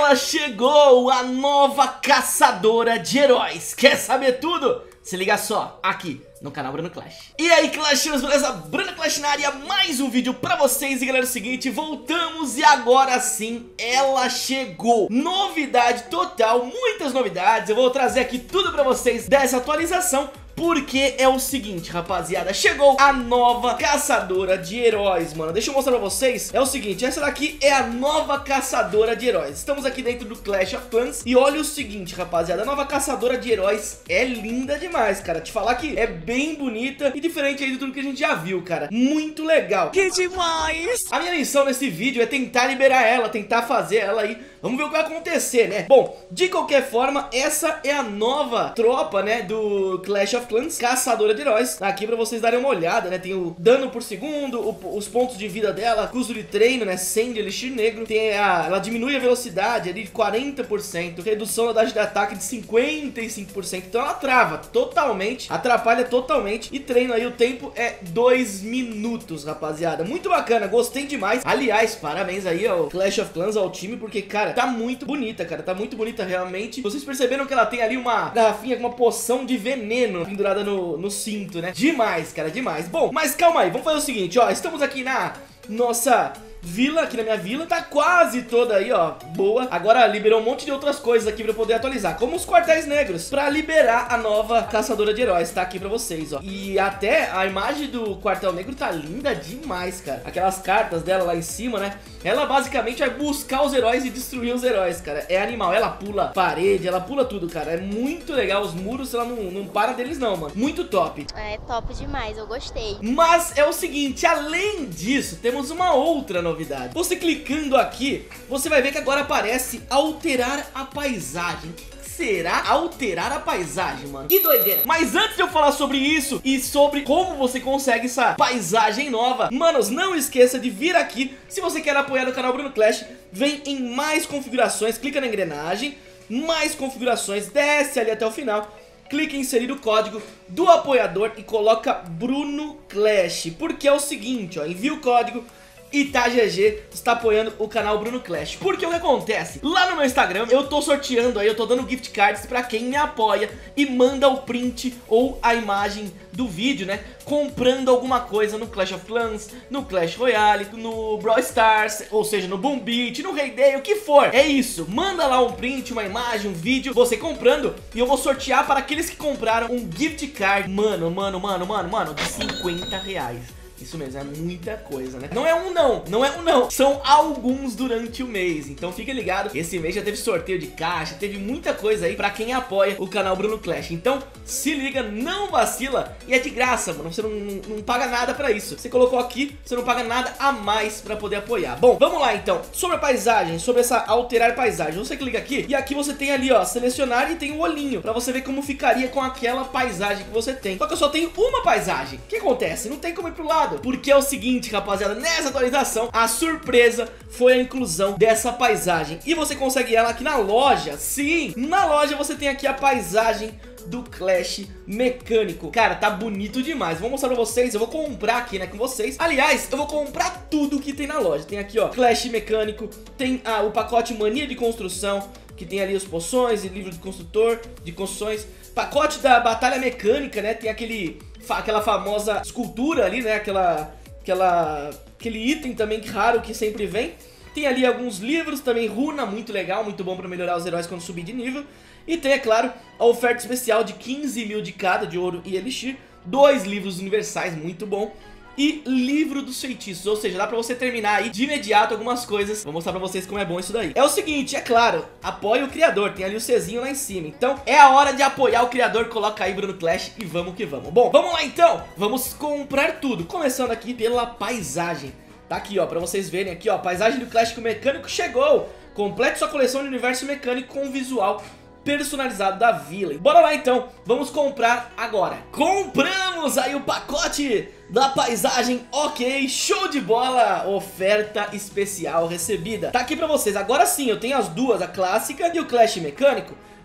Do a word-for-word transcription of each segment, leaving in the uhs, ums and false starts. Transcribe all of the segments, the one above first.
ela chegou, a nova caçadora de heróis. Quer saber tudo? Se liga só, aqui no canal Bruno Clash. E aí, Clashinhos, beleza? Bruno Clash na área, mais um vídeo pra vocês. E galera, é o seguinte, voltamos e agora sim, ela chegou. Novidade total, muitas novidades. Eu vou trazer aqui tudo pra vocês dessa atualização, porque é o seguinte, rapaziada, chegou a nova caçadora de heróis, mano. Deixa eu mostrar pra vocês. É o seguinte, essa daqui é a nova caçadora de heróis. Estamos aqui dentro do Clash of Clans. E olha o seguinte, rapaziada, a nova caçadora de heróis é linda demais, cara. Te falar que é bem bonita e diferente aí de tudo que a gente já viu, cara. Muito legal. Que demais! A minha missão nesse vídeo é tentar liberar ela, tentar fazer ela aí. Vamos ver o que vai acontecer, né? Bom, de qualquer forma, essa é a nova tropa, né, do Clash of Clans, caçadora de heróis. Aqui pra vocês darem uma olhada, né? Tem o dano por segundo, o, os pontos de vida dela, custo de treino, né, cem de elixir negro. Tem a, ela diminui a velocidade ali de quarenta por cento, redução da taxa de ataque de cinquenta e cinco por cento. Então ela trava totalmente, atrapalha totalmente. E treino aí, o tempo é dois minutos, rapaziada. Muito bacana, gostei demais. Aliás, parabéns aí ao Clash of Clans, ao time, porque, cara, tá muito bonita, cara, tá muito bonita realmente. Vocês perceberam que ela tem ali uma garrafinha com uma poção de veneno pendurada no, no cinto, né? Demais, cara, demais. Bom, mas calma aí, vamos fazer o seguinte, ó. Estamos aqui na nossa vila, aqui na minha vila. Tá quase toda aí, ó, boa. Agora liberou um monte de outras coisas aqui pra eu poder atualizar, como os quartéis negros, pra liberar a nova caçadora de heróis. Tá aqui pra vocês, ó. E até a imagem do quartel negro tá linda demais, cara. Aquelas cartas dela lá em cima, né? Ela basicamente vai buscar os heróis e destruir os heróis, cara. É animal, ela pula parede, ela pula tudo, cara. É muito legal, os muros, ela não, não para deles não, mano. Muito top. É top demais, eu gostei. Mas é o seguinte, além disso, temos uma outra novidade. Você clicando aqui, você vai ver que agora aparece alterar a paisagem. Será alterar a paisagem, mano? Que doideira. Mas antes de eu falar sobre isso e sobre como você consegue essa paisagem nova, manos, não esqueça de vir aqui. Se você quer apoiar o canal Bruno Clash, vem em mais configurações, clica na engrenagem, mais configurações, desce ali até o final, clique em inserir o código do apoiador e coloca Bruno Clash, porque é o seguinte, ó, envia o código e tá G G, está apoiando o canal Bruno Clash. Porque o que acontece? Lá no meu Instagram eu tô sorteando aí, eu tô dando gift cards pra quem me apoia e manda o print ou a imagem do vídeo, né, comprando alguma coisa no Clash of Clans, no Clash Royale, no Brawl Stars, ou seja, no Boom Beat, no Hay Day, o que for. É isso, manda lá um print, uma imagem, um vídeo, você comprando, e eu vou sortear para aqueles que compraram um gift card, mano, mano, mano, mano, mano, de cinquenta reais. Isso mesmo, é muita coisa, né? Não é um não, não é um não. São alguns durante o mês. Então fica ligado, esse mês já teve sorteio de caixa, teve muita coisa aí pra quem apoia o canal Bruno Clash. Então se liga, não vacila. E é de graça, mano, você não, não, não paga nada pra isso. Você colocou aqui, você não paga nada a mais pra poder apoiar. Bom, vamos lá então. Sobre a paisagem, sobre essa alterar paisagem, você clica aqui e aqui você tem ali, ó, selecionar, e tem um olhinho pra você ver como ficaria com aquela paisagem que você tem. Só que eu só tenho uma paisagem. O que acontece? Não tem como ir pro lado. Porque é o seguinte, rapaziada, nessa atualização a surpresa foi a inclusão dessa paisagem. E você consegue ela aqui na loja. Sim, na loja você tem aqui a paisagem do Clash mecânico. Cara, tá bonito demais. Vou mostrar pra vocês, eu vou comprar aqui, né, com vocês. Aliás, eu vou comprar tudo que tem na loja. Tem aqui, ó, Clash mecânico. Tem ah, o pacote Mania de Construção, que tem ali os poções e livro de construtor, de construções. Pacote da Batalha Mecânica, né, tem aquele... aquela famosa escultura ali, né, aquela, aquela, aquele item também raro que sempre vem. Tem ali alguns livros também, runa, muito legal, muito bom pra melhorar os heróis quando subir de nível. E tem, é claro, a oferta especial de quinze mil de cada, de ouro e elixir. Dois livros universais, muito bom. E livro dos feitiços, ou seja, dá pra você terminar aí de imediato algumas coisas. Vou mostrar pra vocês como é bom isso daí. É o seguinte, é claro, apoie o criador, tem ali o Czinho lá em cima. Então é a hora de apoiar o criador, coloca aí Bruno Clash e vamos que vamos. Bom, vamos lá então, vamos comprar tudo. Começando aqui pela paisagem. Tá aqui, ó, pra vocês verem aqui, ó, paisagem do Clash Mecânico chegou. Complete sua coleção de universo mecânico com visual personalizado da vila. Bora lá então, vamos comprar agora. Compramos aí o pacote da paisagem, ok, show de bola, oferta especial recebida. Tá aqui pra vocês, agora sim, eu tenho as duas, a clássica e o Clash mecânico.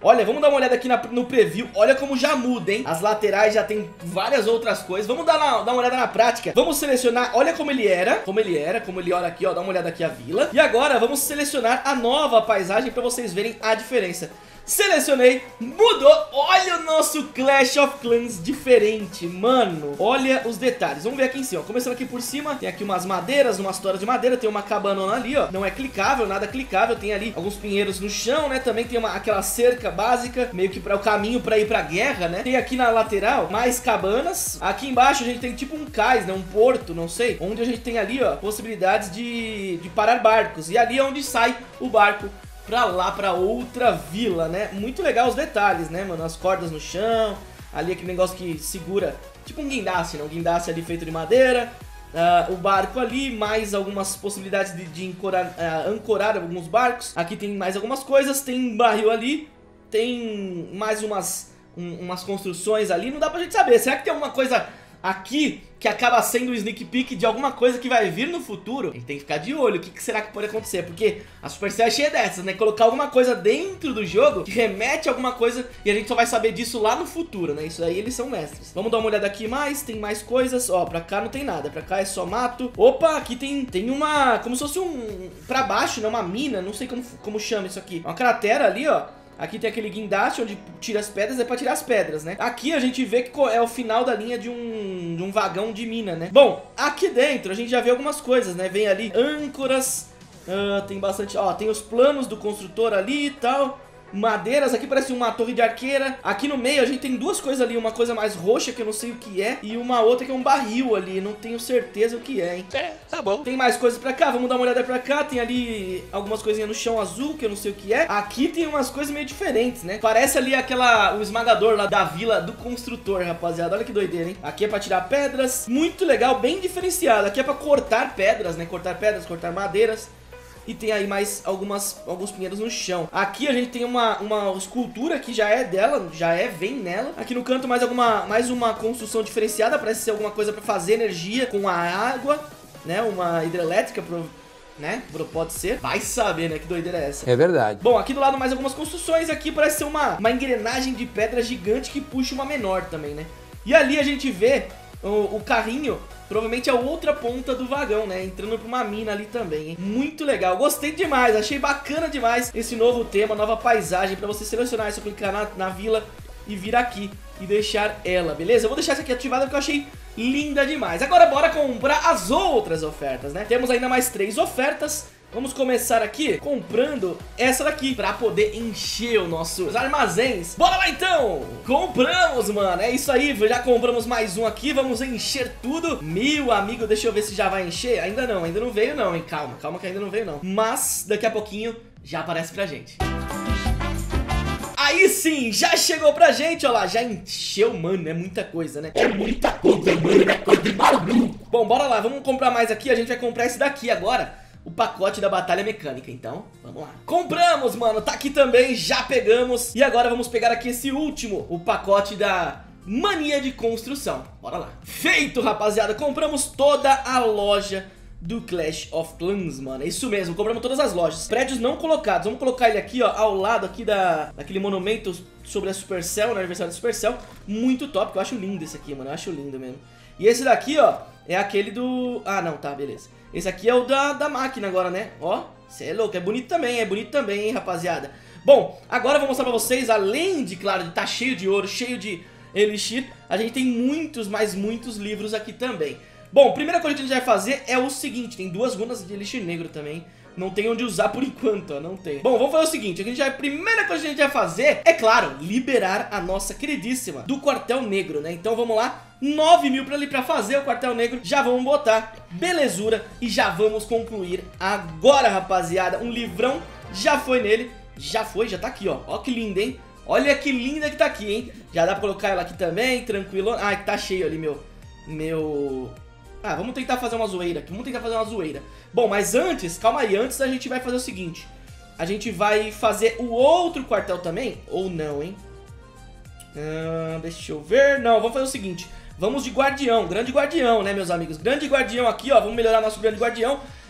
Olha, vamos dar uma olhada aqui na, no preview. Olha como já muda, hein? As laterais já tem várias outras coisas. Vamos dar, na, dar uma olhada na prática. Vamos selecionar, olha como ele era. Como ele era, como ele olha aqui, ó. Dá uma olhada aqui a vila. E agora vamos selecionar a nova paisagem pra vocês verem a diferença. Selecionei, mudou. Olha o nosso Clash of Clans diferente, mano. Olha os detalhes, vamos ver aqui em cima. Começando aqui por cima, tem aqui umas madeiras, umas toras de madeira. Tem uma cabanona ali, ó, não é clicável, nada clicável. Tem ali alguns pinheiros no chão, né. Também tem uma, aquela cerca básica, meio que para o caminho para ir pra guerra, né. Tem aqui na lateral mais cabanas. Aqui embaixo a gente tem tipo um cais, né, um porto, não sei, onde a gente tem ali, ó, possibilidades de, de parar barcos. E ali é onde sai o barco pra lá, pra outra vila, né? Muito legal os detalhes, né, mano? As cordas no chão, ali aquele negócio que segura, tipo um guindaste, né? Um guindaste ali feito de madeira, uh, o barco ali, mais algumas possibilidades de, de ancorar, uh, ancorar alguns barcos. Aqui tem mais algumas coisas, tem um barril ali, tem mais umas, um, umas construções ali, não dá pra gente saber. Será que tem alguma coisa aqui que acaba sendo o sneak peek de alguma coisa que vai vir no futuro? A gente tem que ficar de olho, o que, que será que pode acontecer? Porque a Supercell é cheia dessas, né? Colocar alguma coisa dentro do jogo que remete a alguma coisa e a gente só vai saber disso lá no futuro, né? Isso aí eles são mestres. Vamos dar uma olhada aqui mais, tem mais coisas. Ó, pra cá não tem nada, pra cá é só mato. Opa, aqui tem, tem uma, como se fosse um, pra baixo, né? Uma mina, não sei como, como chama isso aqui. Uma cratera ali, ó. Aqui tem aquele guindaste onde tira as pedras, é pra tirar as pedras, né? Aqui a gente vê que é o final da linha de um, de um vagão de mina, né? Bom, aqui dentro a gente já vê algumas coisas, né? Vem ali âncoras, uh, tem bastante... Ó, tem os planos do construtor ali e tal. Madeiras, aqui parece uma torre de arqueira. Aqui no meio a gente tem duas coisas ali. Uma coisa mais roxa que eu não sei o que é, e uma outra que é um barril ali, não tenho certeza o que é, hein? É, tá bom. Tem mais coisas pra cá, vamos dar uma olhada pra cá. Tem ali algumas coisinhas no chão azul, que eu não sei o que é. Aqui tem umas coisas meio diferentes, né? Parece ali aquela, o esmagador lá da vila do construtor, rapaziada. Olha que doideira, hein? Aqui é pra tirar pedras, muito legal, bem diferenciado. Aqui é pra cortar pedras, né? Cortar pedras, cortar madeiras. E tem aí mais algumas, alguns pinheiros no chão. Aqui a gente tem uma, uma escultura que já é dela, já é, vem nela. Aqui no canto mais, alguma, mais uma construção diferenciada, parece ser alguma coisa pra fazer energia com a água, né? Uma hidrelétrica, pro, né? Pode ser. Vai saber, né? Que doideira é essa? É verdade. Bom, aqui do lado mais algumas construções. Aqui parece ser uma, uma engrenagem de pedra gigante que puxa uma menor também, né? E ali a gente vê o, o carrinho. Provavelmente é a outra ponta do vagão, né? Entrando pra uma mina ali também, hein? Muito legal, gostei demais, achei bacana demais esse novo tema, nova paisagem. Pra você selecionar, é só clicar na, na vila e vir aqui e deixar ela, beleza? Eu vou deixar essa aqui ativada porque eu achei linda demais. Agora bora comprar as outras ofertas, né? Temos ainda mais três ofertas. Vamos começar aqui comprando essa daqui pra poder encher os nossos armazéns. Bora lá então! Compramos, mano, é isso aí, já compramos mais um aqui, vamos encher tudo. Meu amigo, deixa eu ver se já vai encher. Ainda não, ainda não veio não, hein, calma, calma que ainda não veio não. Mas daqui a pouquinho já aparece pra gente. Aí sim, já chegou pra gente, ó lá, já encheu, mano, é muita coisa, né? É muita coisa, mano, é coisa de maluco. Bom, bora lá, vamos comprar mais aqui, a gente vai comprar esse daqui agora. O pacote da batalha mecânica, então, vamos lá. Compramos, mano, tá aqui também, já pegamos. E agora vamos pegar aqui esse último, o pacote da mania de construção. Bora lá. Feito, rapaziada, compramos toda a loja do Clash of Clans, mano. É isso mesmo, compramos todas as lojas. Prédios não colocados, vamos colocar ele aqui, ó, ao lado aqui da, daquele monumento sobre a Supercell, no aniversário da Supercell. Muito top, eu acho lindo esse aqui, mano, eu acho lindo mesmo. E esse daqui, ó, é aquele do... Ah, não, tá, beleza. Esse aqui é o da, da máquina agora, né? Ó, cê é louco, é bonito também, é bonito também, hein, rapaziada. Bom, agora eu vou mostrar pra vocês, além de, claro, de tá cheio de ouro, cheio de elixir, a gente tem muitos, mas muitos livros aqui também. Bom, a primeira coisa que a gente vai fazer é o seguinte, tem duas runas de elixir negro também. Não tem onde usar por enquanto, ó, não tem. Bom, vamos fazer o seguinte, a, gente vai, a primeira coisa que a gente vai fazer é, claro, liberar a nossa queridíssima do quartel negro, né? Então vamos lá, nove mil pra, ali, pra fazer o quartel negro, já vamos botar, belezura, e já vamos concluir agora, rapaziada. Um livrão já foi nele, já foi, já tá aqui, ó, ó que linda, hein? Olha que linda que tá aqui, hein? Já dá pra colocar ela aqui também, tranquilo. Ah, que tá cheio ali, meu, meu... Ah, vamos tentar fazer uma zoeira aqui, vamos tentar fazer uma zoeira. Bom, mas antes, calma aí, antes a gente vai fazer o seguinte. A gente vai fazer o outro quartel também, ou não, hein? Ah, deixa eu ver, não, vamos fazer o seguinte. Vamos de guardião, grande guardião, né, meus amigos? Grande guardião aqui, ó, vamos melhorar nosso grande guardião.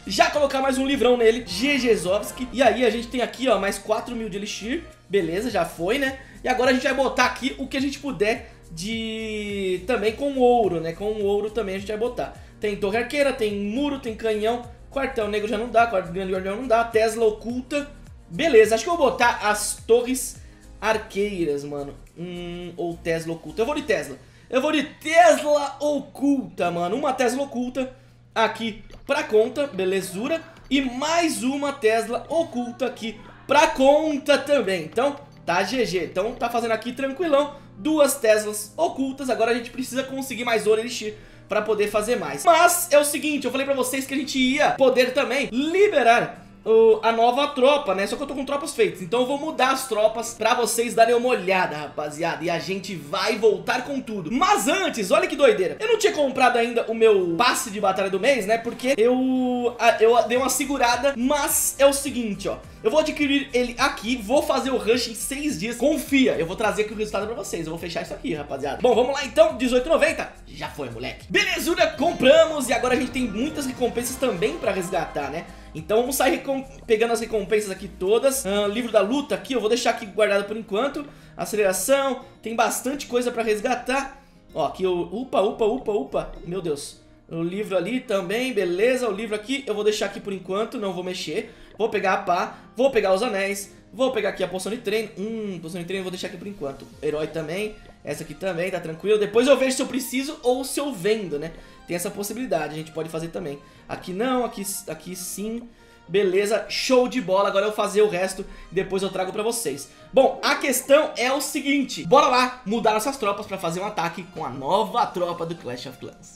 já colocar mais um livrão nele, GGzovski. E aí a gente tem aqui, ó, mais quatro mil de Elixir. Beleza, já foi, né? E agora a gente vai botar aqui o que a gente puder de... também com ouro, né? Com ouro também a gente vai botar. Tem torre arqueira, tem muro, tem canhão. Quartel negro já não dá, quartel grande guardião não dá. Tesla oculta. Beleza, acho que eu vou botar as torres arqueiras, mano. Hum, ou Tesla oculta. Eu vou de Tesla. Eu vou de Tesla oculta, mano. Uma Tesla oculta aqui pra conta, belezura. E mais uma Tesla oculta aqui pra conta também. Então, tá G G. Então, tá fazendo aqui tranquilão. Duas Teslas ocultas. Agora a gente precisa conseguir mais ouro elixir pra poder fazer mais. Mas é o seguinte, eu falei pra vocês que a gente ia poder também liberar o, a nova tropa, né? Só que eu tô com tropas feitas, então eu vou mudar as tropas pra vocês darem uma olhada, rapaziada. E a gente vai voltar com tudo. Mas antes, olha que doideira. Eu não tinha comprado ainda o meu passe de batalha do mês, né? Porque eu, eu dei uma segurada. Mas é o seguinte, ó. Eu vou adquirir ele aqui, vou fazer o rush em seis dias. Confia, eu vou trazer aqui o resultado pra vocês. Eu vou fechar isso aqui, rapaziada. Bom, vamos lá então, dezoito e noventa. Já foi, moleque. Belezura, compramos. E agora a gente tem muitas recompensas também pra resgatar, né? Então vamos sair pegando as recompensas aqui todas. uh, Livro da luta aqui, eu vou deixar aqui guardado por enquanto. Aceleração, tem bastante coisa pra resgatar. Ó, aqui o... Upa, upa, upa, upa. Meu Deus. O livro ali também, beleza. O livro aqui eu vou deixar aqui por enquanto, não vou mexer. Vou pegar a pá, vou pegar os anéis. Vou pegar aqui a poção de treino. Hum, poção de treino eu vou deixar aqui por enquanto. Herói também, essa aqui também, tá tranquilo. Depois eu vejo se eu preciso ou se eu vendo, né? Tem essa possibilidade, a gente pode fazer também. Aqui não, aqui, aqui sim. Beleza, show de bola. Agora eu vou fazer o resto e depois eu trago pra vocês. Bom, a questão é o seguinte. Bora lá mudar nossas tropas pra fazer um ataque com a nova tropa do Clash of Clans.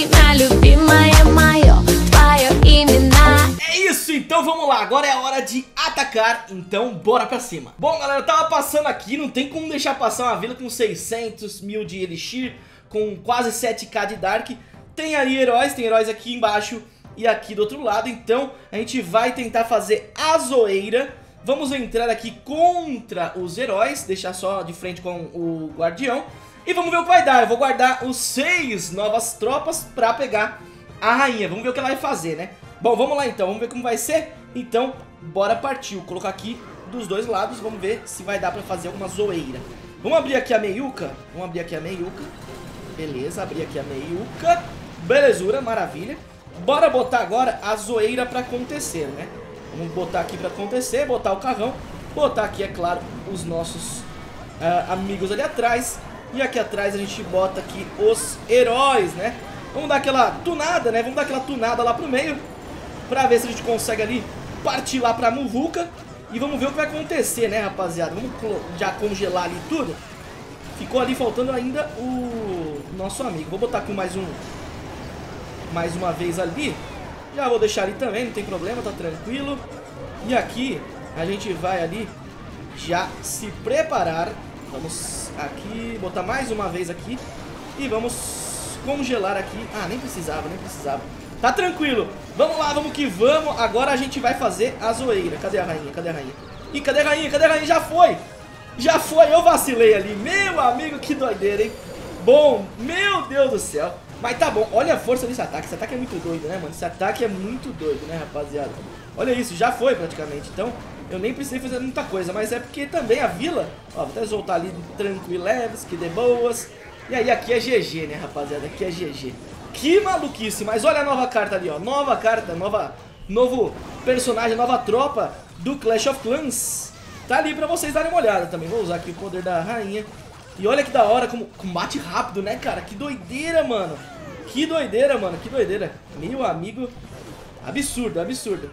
É isso, então vamos lá. Agora é a hora de atacar, então bora pra cima. Bom, galera, eu tava passando aqui. Não tem como deixar passar uma vila com seiscentos mil de Elixir, com quase sete K de Dark. Tem ali heróis, tem heróis aqui embaixo e aqui do outro lado. Então a gente vai tentar fazer a zoeira. Vamos entrar aqui contra os heróis, deixar só de frente com o guardião. E vamos ver o que vai dar. Eu vou guardar os seis novas tropas pra pegar a rainha. Vamos ver o que ela vai fazer, né? Bom, vamos lá então, vamos ver como vai ser. Então, bora partir. Vou colocar aqui dos dois lados, vamos ver se vai dar pra fazer alguma zoeira. Vamos abrir aqui a meiuca. Vamos abrir aqui a meiuca. Beleza, abrir aqui a meiuca. Belezura, maravilha. Bora botar agora a zoeira pra acontecer, né? Vamos botar aqui pra acontecer, botar o carrão. Botar aqui, é claro, os nossos uh, amigos ali atrás. E aqui atrás a gente bota aqui os heróis, né? Vamos dar aquela tunada, né? Vamos dar aquela tunada lá pro meio, pra ver se a gente consegue ali partir lá pra Muvuca. E vamos ver o que vai acontecer, né, rapaziada? Vamos já congelar ali tudo. Ficou ali faltando ainda o nosso amigo. Vou botar aqui mais um... mais uma vez ali. Já vou deixar ali também, não tem problema, tá tranquilo. E aqui a gente vai ali já se preparar. Vamos aqui, botar mais uma vez aqui. E vamos congelar aqui. Ah, nem precisava, nem precisava. Tá tranquilo, vamos lá, vamos que vamos. Agora a gente vai fazer a zoeira. Cadê a rainha, cadê a rainha? Ih, cadê a rainha, cadê a rainha? Já foi. Já foi, eu vacilei ali. Meu amigo, que doideira, hein? Bom, meu Deus do céu. Mas tá bom, olha a força desse ataque. Esse ataque é muito doido, né, mano? Esse ataque é muito doido, né, rapaziada? Olha isso, já foi praticamente. Então, eu nem precisei fazer muita coisa. Mas é porque também a vila... Ó, vou até soltar ali tranquileves, que de boas. E aí, aqui é G G, né, rapaziada? Aqui é G G. Que maluquice. Mas olha a nova carta ali, ó. Nova carta, nova... Novo personagem, nova tropa do Clash of Clans. Tá ali pra vocês darem uma olhada também. Vou usar aqui o poder da rainha. E olha que da hora, como combate rápido, né, cara? Que doideira, mano. Que doideira, mano, que doideira. Meu amigo, absurdo, absurdo.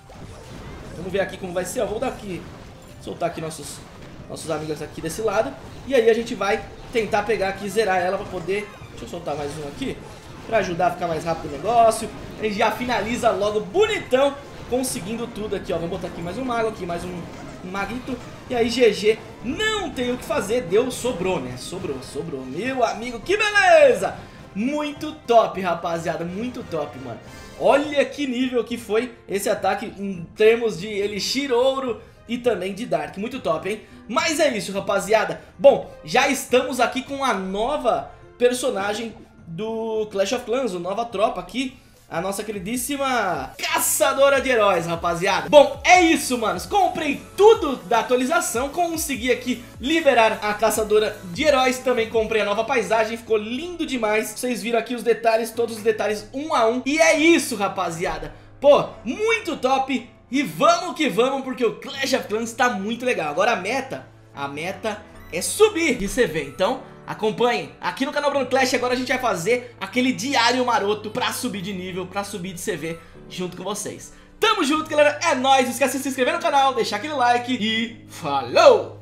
Vamos ver aqui como vai ser, ó. Vou dar aqui, soltar aqui nossos, nossos amigos aqui desse lado. E aí a gente vai tentar pegar aqui e zerar ela pra poder... Deixa eu soltar mais um aqui, pra ajudar a ficar mais rápido o negócio. A gente já finaliza logo bonitão, conseguindo tudo aqui, ó. Vamos botar aqui mais um mago, aqui mais um... Maguito. E aí, G G, não tem o que fazer, deu, sobrou, né? Sobrou, sobrou. Meu amigo, que beleza! Muito top, rapaziada, muito top, mano. Olha que nível que foi esse ataque em termos de Elixir, ouro e também de Dark. Muito top, hein? Mas é isso, rapaziada. Bom, já estamos aqui com a nova personagem do Clash of Clans, a nova tropa aqui. a nossa queridíssima caçadora de heróis, rapaziada. Bom, é isso, manos. Comprei tudo da atualização, consegui aqui liberar a caçadora de heróis. Também comprei a nova paisagem, ficou lindo demais. Vocês viram aqui os detalhes, todos os detalhes um a um. E é isso, rapaziada. Pô, muito top. E vamos que vamos, porque o Clash of Clans tá muito legal. Agora a meta, a meta é subir de C V, então acompanhem. Aqui no canal Bruno Clash agora a gente vai fazer aquele diário maroto pra subir de nível, pra subir de C V junto com vocês. Tamo junto, galera, é nóis. Não esquece de se inscrever no canal, deixar aquele like e falou!